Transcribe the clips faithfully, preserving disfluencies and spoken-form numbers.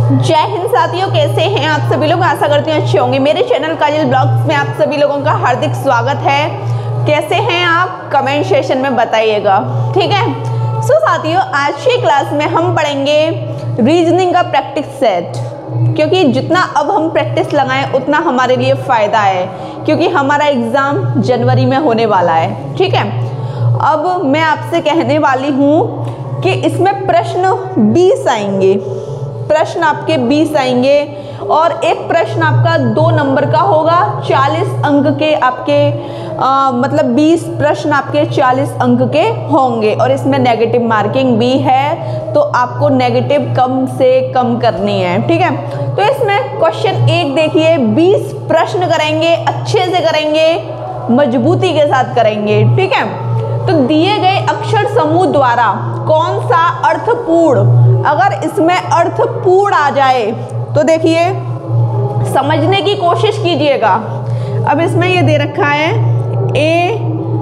जय हिंद साथियों, कैसे हैं आप सभी लोग। आशा करती हूँ अच्छे होंगे। मेरे चैनल काजल ब्लॉग्स में आप सभी लोगों का हार्दिक स्वागत है। कैसे हैं आप, कमेंट सेशन में बताइएगा, ठीक है। सो साथियों, आज की क्लास में हम पढ़ेंगे रीजनिंग का प्रैक्टिस सेट, क्योंकि जितना अब हम प्रैक्टिस लगाएं उतना हमारे लिए फ़ायदा है, क्योंकि हमारा एग्ज़ाम जनवरी में होने वाला है, ठीक है। अब मैं आपसे कहने वाली हूँ कि इसमें प्रश्न बीस आएंगे, प्रश्न आपके बीस आएंगे और एक प्रश्न आपका दो नंबर का होगा। चालीस अंक के आपके आ, मतलब बीस प्रश्न आपके चालीस अंक के होंगे और इसमें नेगेटिव मार्किंग भी है, तो आपको नेगेटिव कम से कम करनी है, ठीक है। तो इसमें क्वेश्चन एक देखिए, बीस प्रश्न करेंगे, अच्छे से करेंगे, मजबूती के साथ करेंगे, ठीक है। तो दिए गए अक्षर समूह द्वारा कौन सा अर्थपूर्ण, अगर इसमें अर्थपूर्ण आ जाए तो देखिए समझने की कोशिश कीजिएगा। अब इसमें ये दे रखा है ए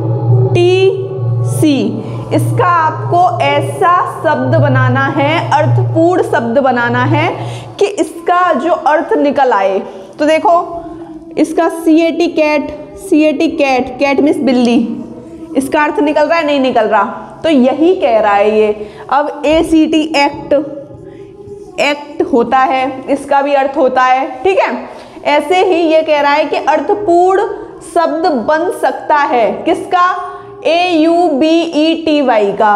टी सी, इसका आपको ऐसा शब्द बनाना है, अर्थपूर्ण शब्द बनाना है कि इसका जो अर्थ निकल आए। तो देखो इसका C A T cat, C A T cat, cat means बिल्ली, इसका अर्थ निकल रहा है, नहीं निकल रहा, तो यही कह रहा है ये। अब A C T act, act होता है, इसका भी अर्थ होता है, ठीक है। ऐसे ही ये कह रहा है कि अर्थपूर्ण शब्द बन सकता है किसका, A U B E T Y का।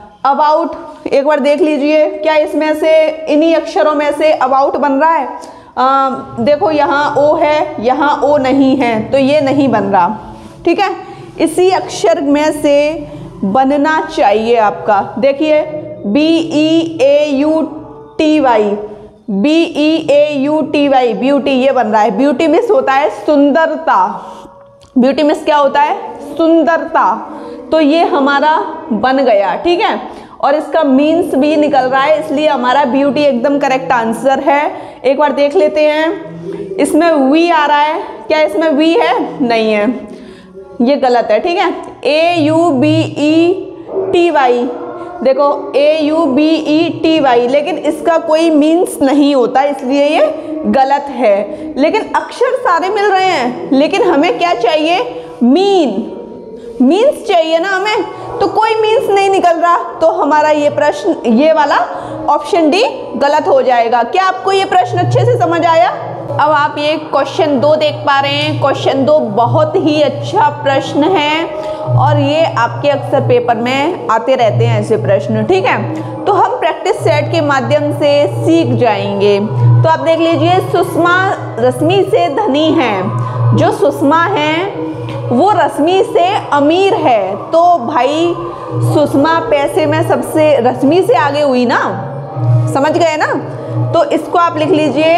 अबाउट एक बार देख लीजिए, क्या इसमें से इन्हीं अक्षरों में से अबाउट बन रहा है। आ, देखो यहाँ ओ है, यहाँ ओ नहीं है, तो ये नहीं बन रहा, ठीक है। इसी अक्षर में से बनना चाहिए आपका। देखिए B E A U T Y, B E A U T Y, beauty, ये बन रहा है। ब्यूटी मिस होता है सुंदरता, ब्यूटी मिस क्या होता है, सुंदरता, तो ये हमारा बन गया, ठीक है। और इसका मीन्स भी निकल रहा है, इसलिए हमारा ब्यूटी एकदम करेक्ट आंसर है। एक बार देख लेते हैं, इसमें वी आ रहा है, क्या इसमें वी है, नहीं है, ये गलत है, ठीक है। A U B E T Y, देखो A U B E T Y, लेकिन इसका कोई मीन्स नहीं होता, इसलिए ये गलत है। लेकिन अक्षर सारे मिल रहे हैं, लेकिन हमें क्या चाहिए, मीन, मीन्स चाहिए ना हमें, तो कोई मीन्स नहीं निकल रहा, तो हमारा ये प्रश्न, ये वाला ऑप्शन डी गलत हो जाएगा। क्या आपको ये प्रश्न अच्छे से समझ आया। अब आप ये क्वेश्चन दो देख पा रहे हैं। क्वेश्चन दो बहुत ही अच्छा प्रश्न है और ये आपके अक्सर पेपर में आते रहते हैं ऐसे प्रश्न, ठीक है। तो हम प्रैक्टिस सेट के माध्यम से सीख जाएंगे। तो आप देख लीजिए, सुषमा रश्मि से धनी है, जो सुषमा है वो रश्मि से अमीर है, तो भाई सुषमा पैसे में सबसे रश्मि से आगे हुई ना, समझ गए ना। तो इसको आप लिख लीजिए,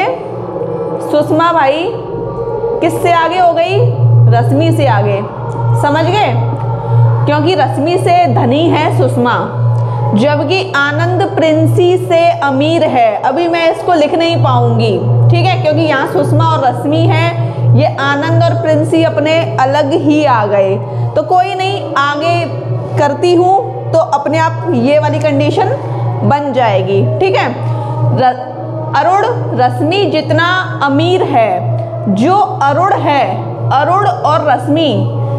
सुषमा भाई किससे आगे हो गई, रश्मि से आगे, समझ गए, क्योंकि रश्मि से धनी है सुषमा, जबकि आनंद प्रिंसी से अमीर है। अभी मैं इसको लिख नहीं पाऊंगी, ठीक है, क्योंकि यहाँ सुषमा और रश्मि है, ये आनंद और प्रिंसी अपने अलग ही आ गए, तो कोई नहीं, आगे करती हूँ तो अपने आप ये वाली कंडीशन बन जाएगी, ठीक है। अरुण रश्मि जितना अमीर है, जो अरुण है, अरुण और रश्मि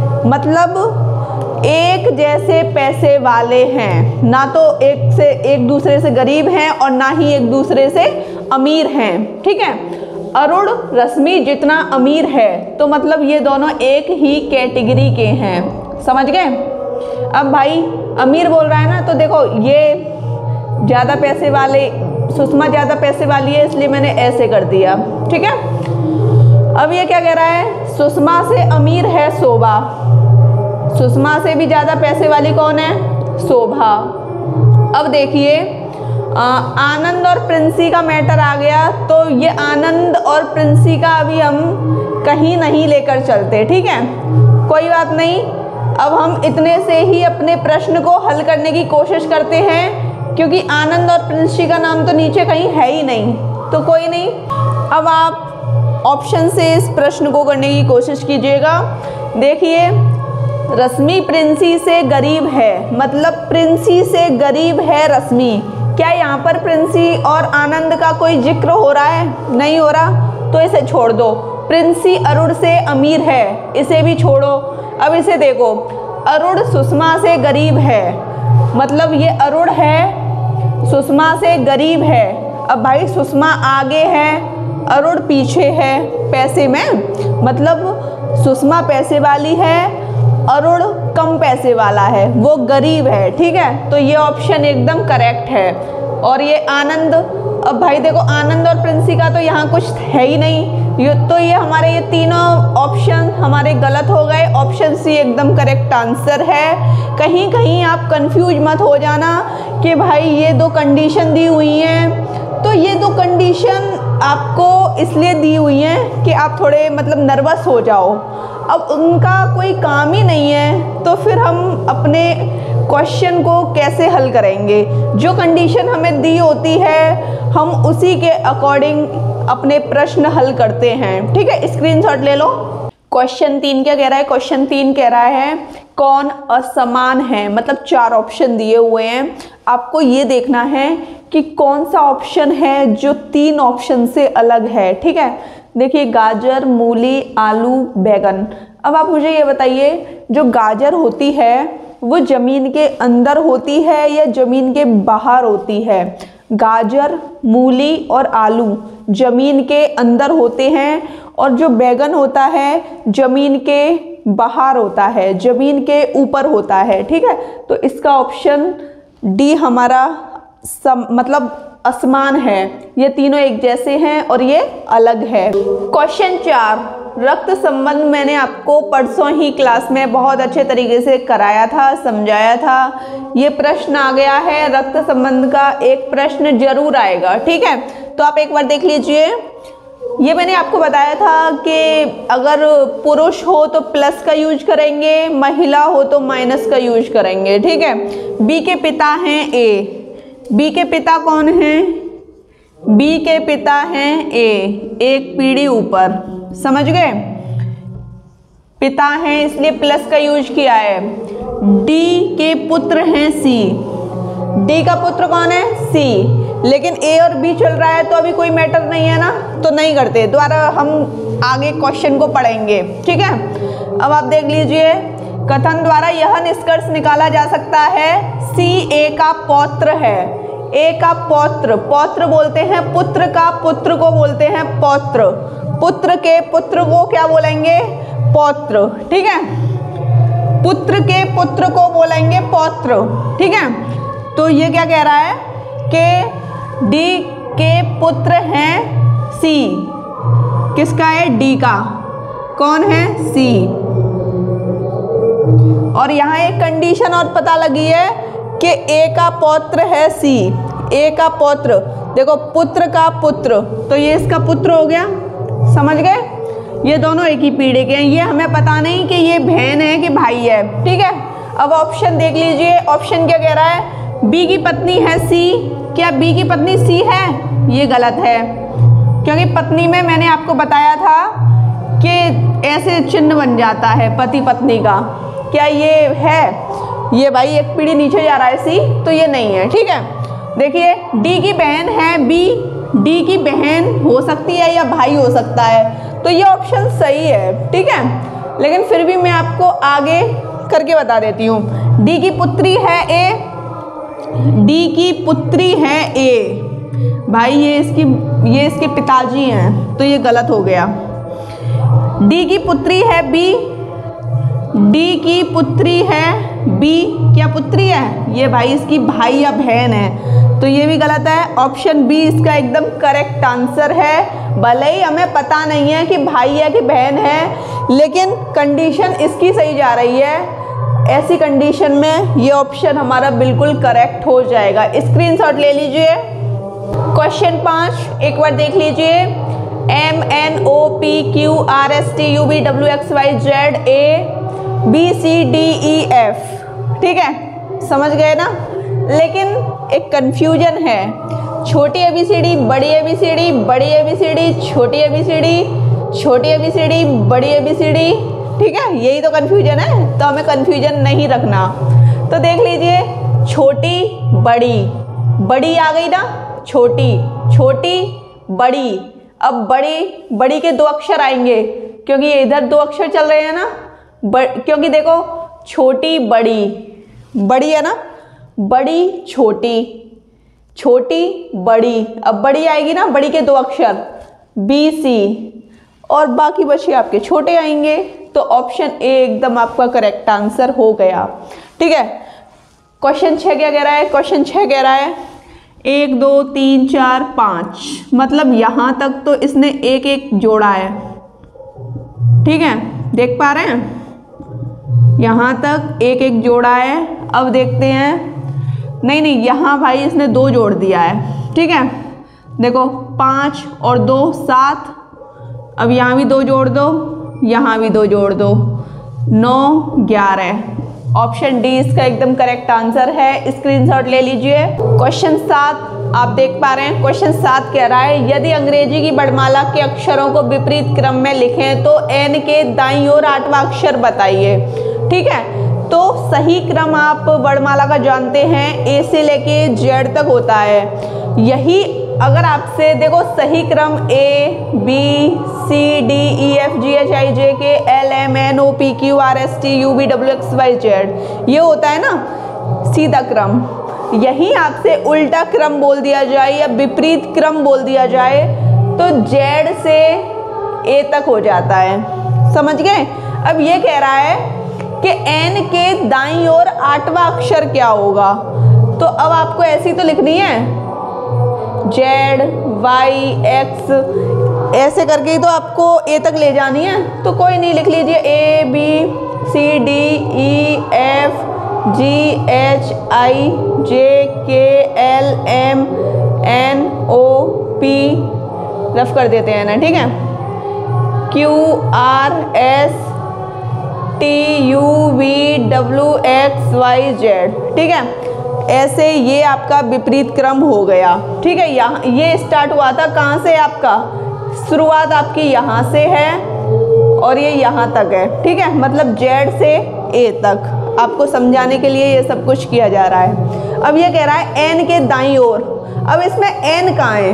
मतलब एक जैसे पैसे वाले हैं, ना तो एक से एक दूसरे से गरीब हैं और ना ही एक दूसरे से अमीर हैं, ठीक है। अरुण रश्मि जितना अमीर है, तो मतलब ये दोनों एक ही कैटेगरी के हैं, समझ गए। अब भाई अमीर बोल रहा है ना, तो देखो ये ज़्यादा पैसे वाले, सुषमा ज़्यादा पैसे वाली है, इसलिए मैंने ऐसे कर दिया, ठीक है। अब ये क्या कह रहा है, सुषमा से अमीर है शोभा, सुषमा से भी ज़्यादा पैसे वाली कौन है, शोभा। अब देखिए आनंद और प्रिंसी का मैटर आ गया, तो ये आनंद और प्रिंसी का अभी हम कहीं नहीं लेकर चलते, ठीक है, कोई बात नहीं। अब हम इतने से ही अपने प्रश्न को हल करने की कोशिश करते हैं, क्योंकि आनंद और प्रिंसी का नाम तो नीचे कहीं है ही नहीं, तो कोई नहीं। अब आप ऑप्शन से इस प्रश्न को करने की कोशिश कीजिएगा। देखिए रश्मि प्रिंसी से गरीब है, मतलब प्रिंसी से गरीब है रश्मि, क्या यहाँ पर प्रिंसी और आनंद का कोई जिक्र हो रहा है? नहीं हो रहा, तो इसे छोड़ दो। प्रिंसी अरुण से अमीर है, इसे भी छोड़ो। अब इसे देखो, अरुण सुषमा से गरीब है, मतलब ये अरुण है सुषमा से गरीब है। अब भाई सुषमा आगे है, अरुण पीछे है पैसे में, मतलब सुषमा पैसे वाली है, अरुण कम पैसे वाला है, वो गरीब है। ठीक है, तो ये ऑप्शन एकदम करेक्ट है। और ये आनंद, अब भाई देखो आनंद और प्रिंसी का तो यहाँ कुछ है ही नहीं, ये तो ये हमारे ये तीनों ऑप्शन हमारे गलत हो गए। ऑप्शन सी एकदम करेक्ट आंसर है। कहीं कहीं आप कंफ्यूज मत हो जाना कि भाई ये दो कंडीशन दी हुई हैं, तो ये दो कंडीशन आपको इसलिए दी हुई हैं कि आप थोड़े मतलब नर्वस हो जाओ। अब उनका कोई काम ही नहीं है, तो फिर हम अपने क्वेश्चन को कैसे हल करेंगे? जो कंडीशन हमें दी होती है हम उसी के अकॉर्डिंग अपने प्रश्न हल करते हैं। ठीक है, स्क्रीनशॉट ले लो। क्वेश्चन तीन क्या कह रहा है? क्वेश्चन तीन कह रहा है कौन असमान है, मतलब चार ऑप्शन दिए हुए हैं, आपको ये देखना है कि कौन सा ऑप्शन है जो तीन ऑप्शन से अलग है। ठीक है, देखिए गाजर, मूली, आलू, बैगन। अब आप मुझे ये बताइए, जो गाजर होती है वो ज़मीन के अंदर होती है या ज़मीन के बाहर होती है? गाजर, मूली और आलू ज़मीन के अंदर होते हैं, और जो बैगन होता है ज़मीन के बाहर होता है, ज़मीन के ऊपर होता है। ठीक है, तो इसका ऑप्शन डी हमारा सम, मतलब असमान है। ये तीनों एक जैसे हैं और ये अलग है। क्वेश्चन चार, रक्त संबंध मैंने आपको परसों ही क्लास में बहुत अच्छे तरीके से कराया था, समझाया था। ये प्रश्न आ गया है, रक्त संबंध का एक प्रश्न जरूर आएगा। ठीक है, तो आप एक बार देख लीजिए। ये मैंने आपको बताया था कि अगर पुरुष हो तो प्लस का यूज करेंगे, महिला हो तो माइनस का यूज करेंगे। ठीक है, बी के पिता हैं ए, बी के पिता कौन हैं? बी के पिता हैं ए, एक पीढ़ी ऊपर, समझ गए? पिता हैं इसलिए प्लस का यूज किया है। डी के पुत्र हैं सी, डी का पुत्र कौन है? सी, लेकिन ए और बी चल रहा है तो अभी कोई मैटर नहीं है ना, तो नहीं करते। दोबारा हम आगे क्वेश्चन को पढ़ेंगे। ठीक है, अब आप देख लीजिए, कथन द्वारा यह निष्कर्ष निकाला जा सकता है सी ए का पौत्र है। ए का पौत्र, पौत्र बोलते हैं पुत्र का, पुत्र को बोलते हैं पौत्र, पुत्र के पुत्र को क्या बोलेंगे? पौत्र। ठीक है, पुत्र के पुत्र को बोलेंगे पौत्र। ठीक है, तो ये क्या कह रहा है कि डी के पुत्र हैं सी, किसका है? डी का। कौन है? सी। और यहाँ एक कंडीशन और पता लगी है कि ए का पौत्र है सी, ए का पौत्र, देखो पुत्र का पुत्र, तो ये इसका पुत्र हो गया, समझ गए? ये दोनों एक ही पीढ़ी के हैं, ये हमें पता नहीं कि ये बहन है कि भाई है। ठीक है, अब ऑप्शन देख लीजिए, ऑप्शन क्या कह रहा है? बी की पत्नी है सी, क्या बी की पत्नी सी है? ये गलत है, क्योंकि पत्नी में मैंने आपको बताया था कि ऐसे चिन्ह बन जाता है पति पत्नी का। क्या ये है? ये भाई एक पीढ़ी नीचे जा रहा है सी, तो ये नहीं है। ठीक है, देखिए डी की बहन है बी, डी की बहन हो सकती है या भाई हो सकता है, तो ये ऑप्शन सही है। ठीक है, लेकिन फिर भी मैं आपको आगे करके बता देती हूँ। डी की पुत्री है ए, डी की पुत्री है ए, भाई ये इसकी ये इसके पिताजी हैं, तो ये गलत हो गया। डी की पुत्री है बी, डी की पुत्री है बी, क्या पुत्री है? ये भाई इसकी भाई या बहन है, तो ये भी गलत है। ऑप्शन बी इसका एकदम करेक्ट आंसर है। भले ही हमें पता नहीं है कि भाई है कि बहन है, लेकिन कंडीशन इसकी सही जा रही है। ऐसी कंडीशन में ये ऑप्शन हमारा बिल्कुल करेक्ट हो जाएगा। स्क्रीनशॉट ले लीजिए। क्वेश्चन पाँच एक बार देख लीजिए। M N O P Q R S T U V W X Y Z A B C D E F. ठीक है, समझ गए ना? लेकिन एक कंफ्यूजन है, छोटी ए बी सी डी, बड़ी ए बी सी डी, बड़ी ए बी सी डी, छोटी ए बी सी डी, छोटी ए बी सी डी, बड़ी ए बी सी डी। ठीक है, यही तो कंफ्यूजन है, तो हमें कंफ्यूजन नहीं रखना। तो देख लीजिए, छोटी बड़ी, बड़ी आ गई ना, छोटी, छोटी बड़ी। अब बड़ी, बड़ी के दो अक्षर आएंगे क्योंकि ये इधर दो अक्षर चल रहे हैं ना, क्योंकि देखो छोटी बड़ी, बड़ी है ना, बड़ी छोटी, छोटी बड़ी। अब बड़ी आएगी ना, बड़ी के दो अक्षर बी सी, और बाकी बचे आपके छोटे आएंगे। तो ऑप्शन ए एकदम आपका करेक्ट आंसर हो गया। ठीक है, क्वेश्चन छः क्या कह रहा है? क्वेश्चन छः कह रहा है एक दो तीन चार पाँच, मतलब यहाँ तक तो इसने एक एक जोड़ा है। ठीक है, देख पा रहे हैं, यहाँ तक एक एक जोड़ा है। अब देखते हैं, नहीं नहीं यहाँ भाई इसने दो जोड़ दिया है। ठीक है, देखो पाँच और दो सात, अब यहाँ भी दो जोड़ दो, यहाँ भी दो जोड़ दो, नौ ग्यारह। ऑप्शन डी इसका एकदम करेक्ट आंसर है। स्क्रीनशॉट ले लीजिए। क्वेश्चन सात आप देख पा रहे हैं। क्वेश्चन सात कह रहा है यदि अंग्रेजी की वर्णमाला के अक्षरों को विपरीत क्रम में लिखें तो एन के दाईं ओर आठवां अक्षर बताइए। ठीक है, तो सही क्रम आप वर्णमाला का जानते हैं, ए से लेके जेड तक होता है। यही अगर आपसे देखो सही क्रम A B C D E F G H I J K L M N O P Q R S T U V W X Y Z, ये होता है ना सीधा क्रम। यही आपसे उल्टा क्रम बोल दिया जाए या विपरीत क्रम बोल दिया जाए तो जेड से ए तक हो जाता है। समझ गए? अब ये कह रहा है कि एन के दाईं ओर आठवां अक्षर क्या होगा, तो अब आपको ऐसी तो लिखनी है जेड वाई एक्स, ऐसे करके ही तो आपको ए तक ले जानी है। तो कोई नहीं, लिख लीजिए A B C D E F G H I J K L M N O P, rough कर देते हैं ना। ठीक है, Q R S T U V W X Y Z. ठीक है, ऐसे ये आपका विपरीत क्रम हो गया। ठीक है, यहाँ ये स्टार्ट हुआ था कहाँ से, आपका शुरुआत आपकी यहाँ से है और ये यहाँ तक है। ठीक है, मतलब जेड से ए तक आपको समझाने के लिए ये सब कुछ किया जा रहा है। अब ये कह रहा है एन के दाईं ओर, अब इसमें एन कहाँ है?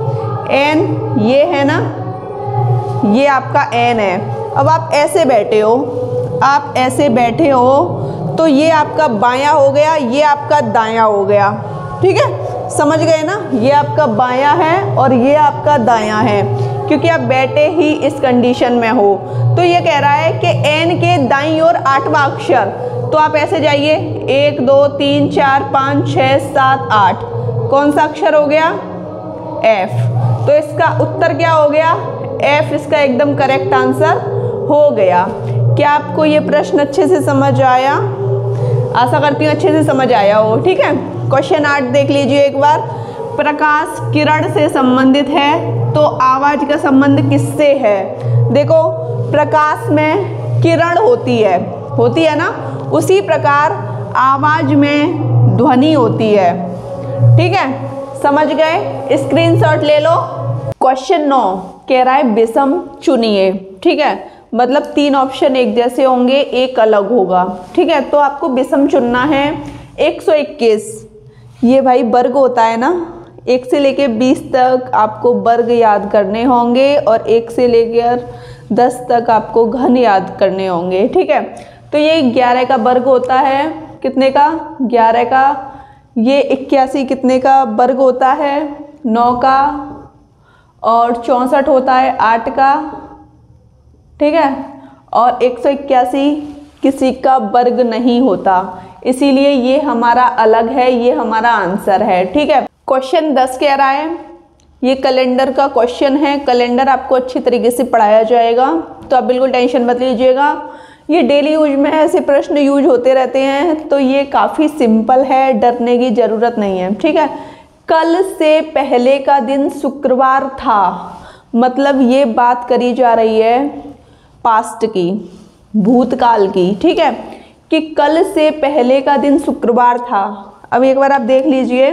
एन ये है ना, ये आपका एन है। अब आप ऐसे बैठे हो, आप ऐसे बैठे हो तो ये आपका बायां हो गया, ये आपका दायां हो गया। ठीक है, समझ गए ना? ये आपका बायां है और ये आपका दायां है, क्योंकि आप बैठे ही इस कंडीशन में हो। तो ये कह रहा है कि एन के दाईं ओर आठवां अक्षर, तो आप ऐसे जाइए एक दो तीन चार पाँच छः सात आठ, कौन सा अक्षर हो गया? एफ। तो इसका उत्तर क्या हो गया? एफ इसका एकदम करेक्ट आंसर हो गया। क्या आपको ये प्रश्न अच्छे से समझ आया? आशा करती हूँ अच्छे से समझ आया हो। ठीक है, क्वेश्चन आठ देख लीजिए एक बार। प्रकाश किरण से संबंधित है तो आवाज का संबंध किससे है? देखो प्रकाश में किरण होती है, होती है ना, उसी प्रकार आवाज में ध्वनि होती है। ठीक है, समझ गए? स्क्रीनशॉट ले लो। क्वेश्चन नौ कह रहा है विषम चुनिए। ठीक है, मतलब तीन ऑप्शन एक जैसे होंगे, एक अलग होगा। ठीक है, तो आपको विषम चुनना है। एक सौ इक्कीस ये भाई वर्ग होता है ना, एक से लेके बीस तक आपको वर्ग याद करने होंगे और एक से लेकर दस तक आपको घन याद करने होंगे। ठीक है, तो ये ग्यारह का वर्ग होता है, कितने का? ग्यारह का। ये इक्यासी कितने का वर्ग होता है? नौ का। और चौंसठ होता है आठ का। ठीक है, और एक सौ इक्यासी किसी का वर्ग नहीं होता, इसीलिए ये हमारा अलग है, ये हमारा आंसर है। ठीक है, क्वेश्चन दस कह रहा है, ये कैलेंडर का क्वेश्चन है। कैलेंडर आपको अच्छी तरीके से पढ़ाया जाएगा, तो आप बिल्कुल टेंशन मत लीजिएगा। ये डेली यूज में ऐसे प्रश्न यूज होते रहते हैं, तो ये काफ़ी सिंपल है, डरने की ज़रूरत नहीं है। ठीक है, कल से पहले का दिन शुक्रवार था, मतलब ये बात करी जा रही है पास्ट की, भूतकाल की। ठीक है, कि कल से पहले का दिन शुक्रवार था। अब एक बार आप देख लीजिए,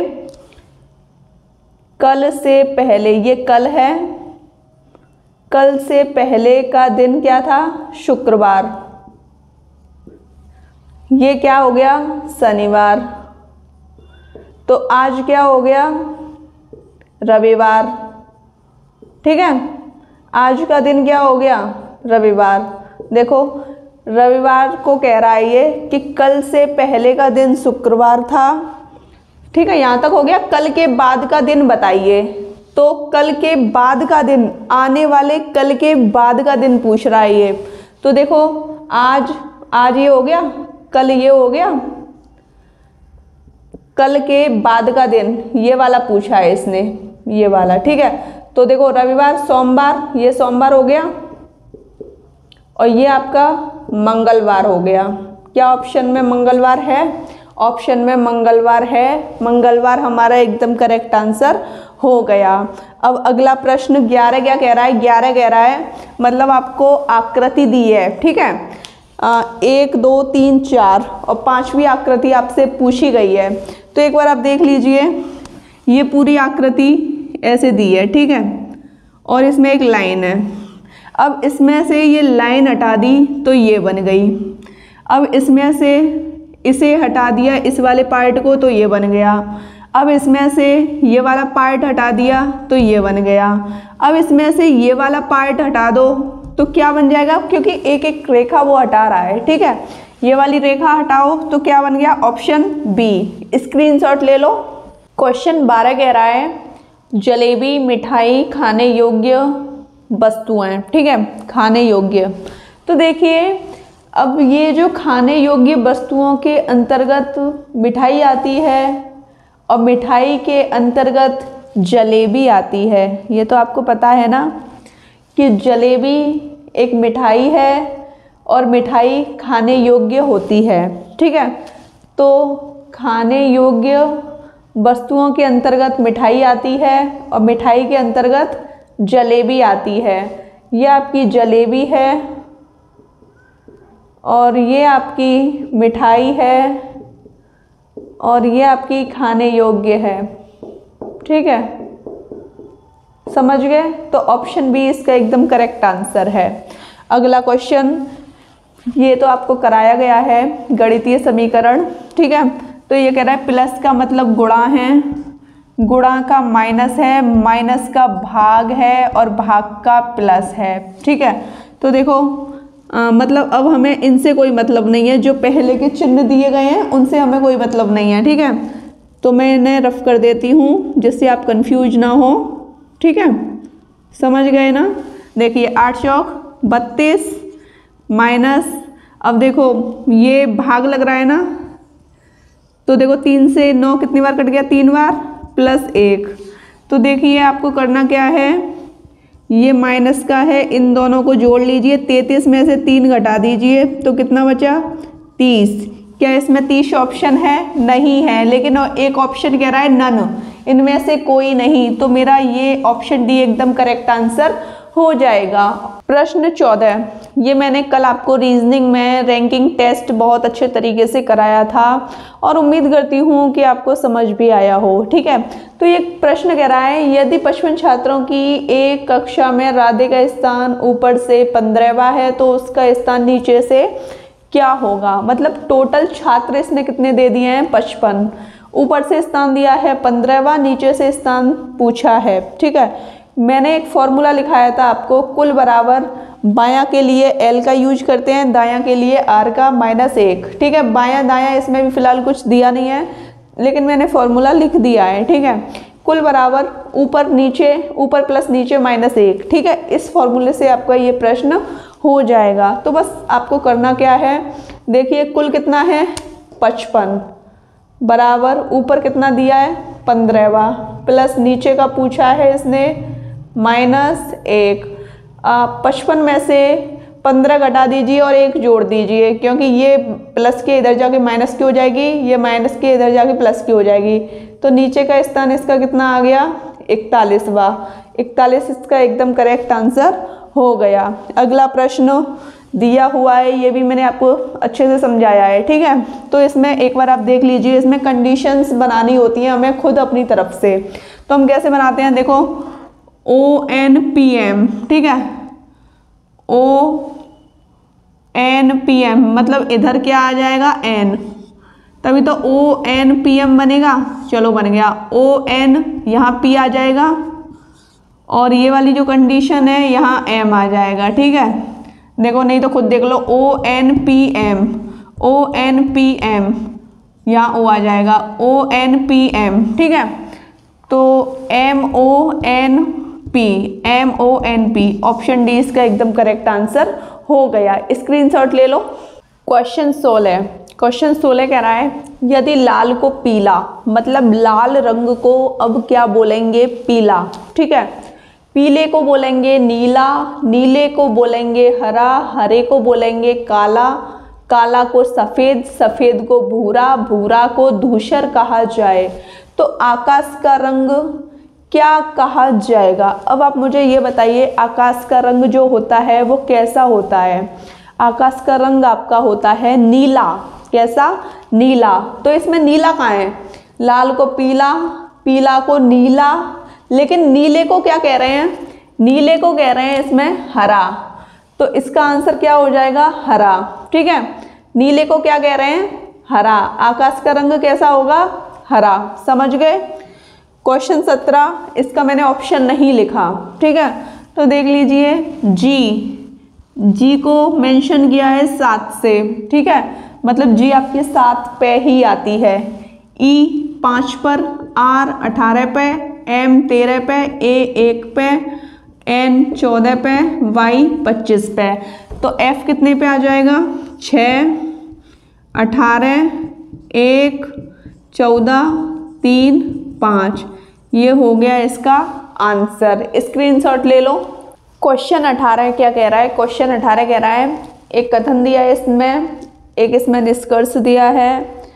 कल से पहले, ये कल है, कल से पहले का दिन क्या था? शुक्रवार। ये क्या हो गया? शनिवार। तो आज क्या हो गया, रविवार। ठीक है, आज का दिन क्या हो गया, रविवार। देखो रविवार को कह रहा है ये कि कल से पहले का दिन शुक्रवार था। ठीक है, यहाँ तक हो गया। कल के बाद का दिन बताइए, तो कल के बाद का दिन, आने वाले कल के बाद का दिन पूछ रहा है ये। तो देखो आज आज ये हो गया, कल ये हो गया, कल के बाद का दिन ये वाला पूछा है इसने, ये वाला। ठीक है, तो देखो रविवार, सोमवार, ये सोमवार हो गया और ये आपका मंगलवार हो गया। क्या ऑप्शन में मंगलवार है, ऑप्शन में मंगलवार है, मंगलवार हमारा एकदम करेक्ट आंसर हो गया। अब अगला प्रश्न ग्यारह क्या कह रहा है, ग्यारह कह रहा है मतलब आपको आकृति दी है। ठीक है, आ, एक दो तीन चार और पांचवी आकृति आपसे पूछी गई है। तो एक बार आप देख लीजिए, ये पूरी आकृति ऐसे दी है। ठीक है, और इसमें एक लाइन है। अब इसमें से ये लाइन हटा दी तो ये बन गई। अब इसमें से इसे हटा दिया, इस वाले पार्ट को, तो ये बन गया। अब इसमें से ये वाला पार्ट हटा दिया तो ये बन गया। अब इसमें से ये वाला पार्ट हटा दो तो क्या बन जाएगा, क्योंकि एक एक रेखा वो हटा रहा है। ठीक है, ये वाली रेखा हटाओ तो क्या बन गया, ऑप्शन बी। स्क्रीनशॉट ले लो। क्वेश्चन बारह कह रहा है जलेबी मिठाई खाने योग्य वस्तुएं। ठीक है, खाने योग्य। तो देखिए अब ये जो खाने योग्य वस्तुओं के अंतर्गत मिठाई आती है और मिठाई के अंतर्गत जलेबी आती है। ये तो आपको पता है ना कि जलेबी एक मिठाई है और मिठाई खाने योग्य होती है। ठीक है, तो खाने योग्य वस्तुओं के अंतर्गत मिठाई आती है और मिठाई के अंतर्गत जलेबी आती है। ये आपकी जलेबी है और ये आपकी मिठाई है और ये आपकी खाने योग्य है। ठीक है, समझ गए? तो ऑप्शन बी इसका एकदम करेक्ट आंसर है। अगला क्वेश्चन, ये तो आपको कराया गया है गणितीय समीकरण। ठीक है, तो ये कह रहा है प्लस का मतलब गुणा है, गुणा का माइनस है, माइनस का भाग है और भाग का प्लस है। ठीक है, तो देखो आ, मतलब अब हमें इनसे कोई मतलब नहीं है, जो पहले के चिन्ह दिए गए हैं उनसे हमें कोई मतलब नहीं है। ठीक है, तो मैं इन्हें रफ कर देती हूँ जिससे आप कंफ्यूज ना हो। ठीक है, समझ गए ना? देखिए आठ चौक बत्तीस माइनस, अब देखो ये भाग लग रहा है ना, तो देखो तीन से नौ कितनी बार कट गया, तीन बार, प्लस एक। तो देखिए आपको करना क्या है, ये माइनस का है, इन दोनों को जोड़ लीजिए, तैंतीस में से तीन घटा दीजिए तो कितना बचा, तीस। क्या इसमें तीस ऑप्शन है? नहीं है, लेकिन एक ऑप्शन कह रहा है नन, इनमें से कोई नहीं, तो मेरा ये ऑप्शन डी एकदम करेक्ट आंसर हो जाएगा। प्रश्न चौदह, ये मैंने कल आपको रीजनिंग में रैंकिंग टेस्ट बहुत अच्छे तरीके से कराया था और उम्मीद करती हूँ कि आपको समझ भी आया हो। ठीक है, तो ये प्रश्न कह रहा है यदि पचपन छात्रों की एक कक्षा में राधे का स्थान ऊपर से पंद्रहवां है तो उसका स्थान नीचे से क्या होगा। मतलब टोटल छात्र इसने कितने दे दिए हैं, पचपन, ऊपर से स्थान दिया है पंद्रहवां, नीचे से स्थान पूछा है। ठीक है, मैंने एक फॉर्मूला लिखाया था आपको, कुल बराबर बायां के लिए एल का यूज करते हैं, दायां के लिए आर का माइनस एक। ठीक है, बायां दायां इसमें भी फिलहाल कुछ दिया नहीं है, लेकिन मैंने फॉर्मूला लिख दिया है। ठीक है, कुल बराबर ऊपर नीचे, ऊपर प्लस नीचे माइनस एक। ठीक है, इस फॉर्मूले से आपका ये प्रश्न हो जाएगा। तो बस आपको करना क्या है, देखिए कुल कितना है, पचपन, बराबर ऊपर कितना दिया है, पंद्रहवा, प्लस नीचे का पूछा है इसने माइनस एक। पचपन में से पंद्रह घटा दीजिए और एक जोड़ दीजिए, क्योंकि ये प्लस के इधर जाके माइनस की हो जाएगी, ये माइनस के इधर जाके प्लस की हो जाएगी। तो नीचे का स्थान इसका कितना आ गया, इकतालीसवा, इकतालीस इसका एकदम करेक्ट आंसर हो गया। अगला प्रश्न दिया हुआ है, ये भी मैंने आपको अच्छे से समझाया है। ठीक है, तो इसमें एक बार आप देख लीजिए, इसमें कंडीशंस बनानी होती हैं हमें खुद अपनी तरफ से। तो हम कैसे बनाते हैं, देखो ओ एन पी एम। ठीक है, ओ एन पी एम मतलब इधर क्या आ जाएगा, एन। तभी तो ओ एन पी एम बनेगा। चलो बन गया, ओ एन यहाँ पी आ जाएगा और ये वाली जो कंडीशन है यहाँ एम आ जाएगा। ठीक है, देखो नहीं तो खुद देख लो, O N P M, O N P M, यहाँ ओ आ जाएगा, ओ एन पी एम। ठीक है, तो M O N P, M O N P, option D इसका एकदम करेक्ट आंसर हो गया। स्क्रीनशॉट ले लो। क्वेश्चन सोलह, क्वेश्चन सोलह कह रहा है यदि लाल को पीला, मतलब लाल रंग को अब क्या बोलेंगे? पीला। ठीक है, पीले को बोलेंगे नीला, नीले को बोलेंगे हरा, हरे को बोलेंगे काला, काला को सफ़ेद, सफ़ेद को भूरा, भूरा को धूसर कहा जाए तो आकाश का रंग क्या कहा जाएगा? अब आप मुझे ये बताइए, आकाश का रंग जो होता है वो कैसा होता है? आकाश का रंग आपका होता है नीला। कैसा? नीला। तो इसमें नीला कहाँ है? लाल को पीला, पीला को नीला, लेकिन नीले को क्या कह रहे हैं? नीले को कह रहे हैं इसमें हरा। तो इसका आंसर क्या हो जाएगा? हरा। ठीक है, नीले को क्या कह रहे हैं? हरा। आकाश का रंग कैसा होगा? हरा। समझ गए? क्वेश्चन सत्रह, इसका मैंने ऑप्शन नहीं लिखा। ठीक है, तो देख लीजिए, जी, जी को मेंशन किया है सात से। ठीक है, मतलब जी आपके सात पे ही आती है। ई पाँच पर, आर अठारह पे, एम तेरह पे, ए एक पे, एन चौदह पे, वाई पच्चीस पे। तो एफ कितने पे आ जाएगा? छः, अठारह, एक, चौदह, तीन, पाँच। ये हो गया इसका आंसर। स्क्रीनशॉट ले लो। क्वेश्चन अठारह क्या कह रहा है? क्वेश्चन अठारह कह रहा है एक कथन दिया है इसमें, एक इसमें निष्कर्ष दिया है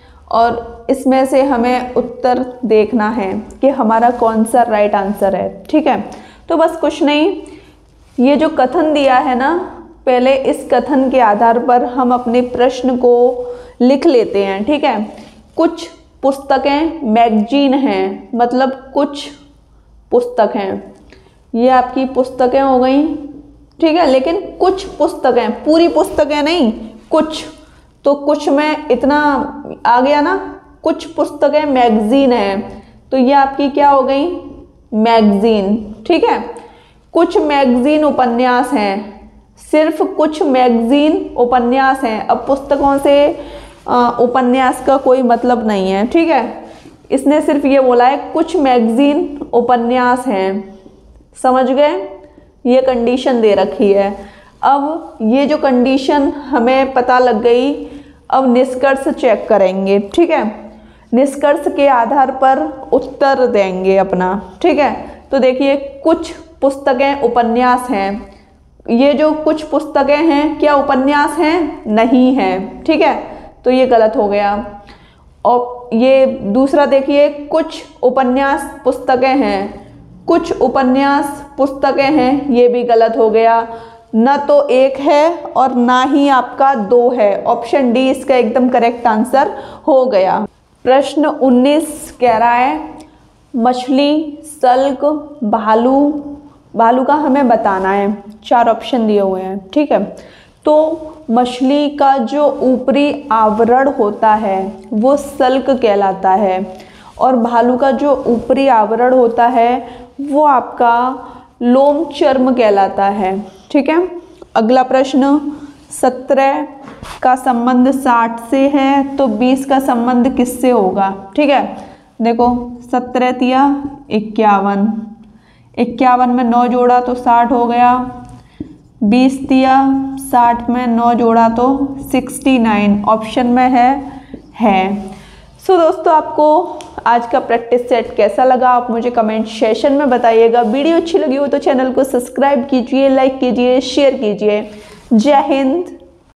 और इसमें से हमें उत्तर देखना है कि हमारा कौन सा राइट आंसर है। ठीक है, तो बस कुछ नहीं, ये जो कथन दिया है ना, पहले इस कथन के आधार पर हम अपने प्रश्न को लिख लेते हैं। ठीक है, कुछ पुस्तकें मैगजीन हैं, मतलब कुछ पुस्तक हैं, ये आपकी पुस्तकें हो गई। ठीक है, लेकिन कुछ पुस्तकें, पूरी पुस्तकें नहीं, कुछ। तो कुछ में इतना आ गया ना, कुछ पुस्तकें मैगजीन हैं, तो ये आपकी क्या हो गई? मैगजीन। ठीक है, कुछ मैगजीन उपन्यास हैं, सिर्फ कुछ मैगजीन उपन्यास हैं। अब पुस्तकों से आ, उपन्यास का कोई मतलब नहीं है। ठीक है, इसने सिर्फ ये बोला है कुछ मैगजीन उपन्यास हैं। समझ गए? ये कंडीशन दे रखी है। अब ये जो कंडीशन हमें पता लग गई, अब निष्कर्ष चेक करेंगे। ठीक है, निष्कर्ष के आधार पर उत्तर देंगे अपना। ठीक है, तो देखिए, कुछ पुस्तकें उपन्यास हैं, ये जो कुछ पुस्तकें हैं क्या उपन्यास हैं? नहीं हैं। ठीक है, तो ये गलत हो गया। और ये दूसरा देखिए, कुछ उपन्यास पुस्तकें हैं, कुछ उपन्यास पुस्तकें हैं, ये भी गलत हो गया। न तो एक है और ना ही आपका दो है। ऑप्शन डी इसका एकदम करेक्ट आंसर हो गया। प्रश्न उन्नीस कह रहा है मछली, सल्क, भालू, भालू का हमें बताना है। चार ऑप्शन दिए हुए हैं। ठीक है, तो मछली का जो ऊपरी आवरण होता है वो सल्क कहलाता है और भालू का जो ऊपरी आवरण होता है वो आपका लोम चर्म कहलाता है। ठीक है, अगला प्रश्न सत्रह का संबंध साठ से है तो बीस का संबंध किससे होगा? ठीक है, देखो सत्रह तिया इक्यावन, इक्यावन में नौ जोड़ा तो साठ हो गया, बीस तिया साठ में नौ जोड़ा तो सिक्सटी नाइन। ऑप्शन में है है सो so, दोस्तों आपको आज का प्रैक्टिस सेट कैसा लगा आप मुझे कमेंट सेशन में बताइएगा। वीडियो अच्छी लगी हो तो चैनल को सब्सक्राइब कीजिए, लाइक कीजिए, शेयर कीजिए। जय हिंद।